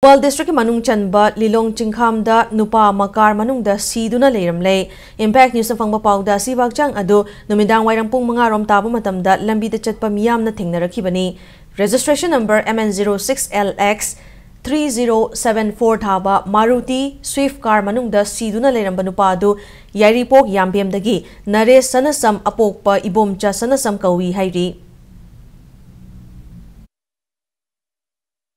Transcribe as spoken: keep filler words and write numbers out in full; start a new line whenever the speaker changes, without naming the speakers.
ꯊꯧꯕꯥꯜ ꯗꯤꯁꯇ꯭ꯔꯤꯛꯀꯤ ꯃꯅꯨꯡ ꯆꯟꯕ ꯂꯤꯂꯣꯡ ꯆꯤꯡꯈꯥꯝꯗ ꯅꯨꯄꯥ ꯃꯀꯥꯔ ꯃꯅꯨꯡꯗ ꯁꯤꯗꯨꯅ ꯂꯩꯔꯝꯂꯦ꯫ ꯏꯝꯄꯦꯛ ꯅ꯭ꯌꯨꯁꯅ ꯐꯪꯕ ꯄꯥꯎꯗ ꯑꯁꯤꯕ ꯍꯛꯆꯥꯡ ꯑꯗꯨ ꯅꯨꯃꯤꯗꯥꯡ ꯋꯥꯏꯔꯝ ꯄꯨꯡ ꯃꯉꯥ ꯔꯣꯝ ꯇꯥꯕ ꯃꯇꯝꯗ ꯂꯝꯕꯤꯗ ꯆꯠꯄ ꯃꯤꯌꯥꯝꯅ ꯊꯦꯡꯅꯔꯛꯈꯤꯕꯅꯤ꯫ Registration number M N zero six L X three zero seven four ꯊꯥꯕ ꯃꯥꯔꯨꯇꯤ ꯁ꯭ꯋꯤꯐ ꯀꯥꯔ ꯃꯅꯨꯡꯗ ꯁꯤꯗꯨꯅ ꯂꯩꯔꯝꯕ ꯅꯨꯄꯥ ꯑꯗꯨ ꯌꯥꯏꯔꯤꯄꯣꯛ ꯌꯥꯝꯕꯦꯝꯗꯒꯤ ꯅꯔꯦꯁ ꯁꯅꯁꯝ ꯑꯄꯣꯛꯄ ꯏꯕꯣꯝꯆ ꯁꯅꯁꯝ ꯀꯧꯏ ꯍꯥꯏꯔꯤ꯫